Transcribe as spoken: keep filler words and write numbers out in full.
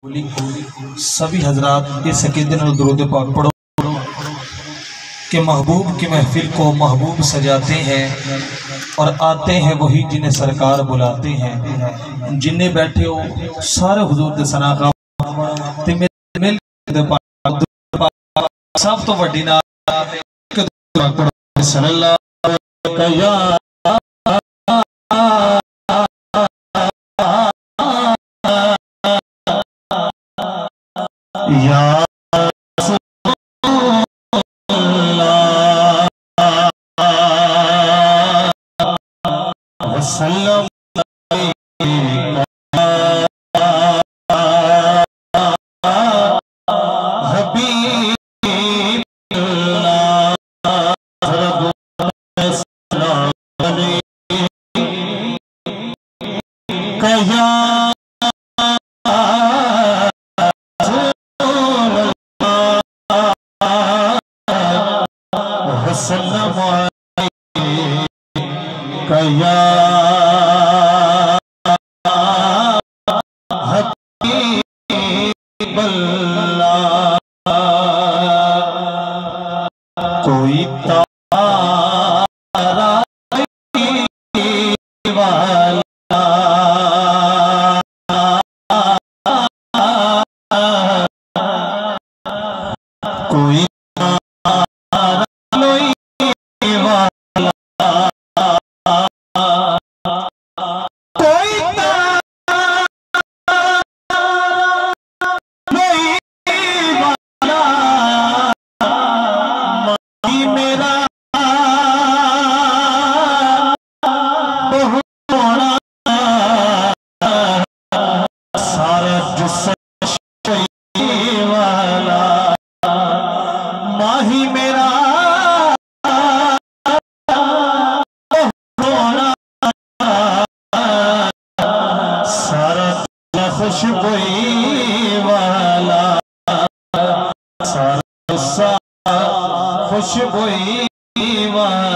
सभी हजरात इस अकीदत और दुरूद पाक पढ़ो कि महबूब की महफिल को महबूब सजाते हैं और आते हैं वही जिन्हें सरकार बुलाते हैं। जिन्हें बैठे हो सारे हुजूर दे सना का ते मिल सब तो वड्डी ना सल्लल्लाहु अलैहि या वसल्लम कोई तारा वाला कोई माही मेरा सारा खुशबुई वाला सारा खुशबुई वाला।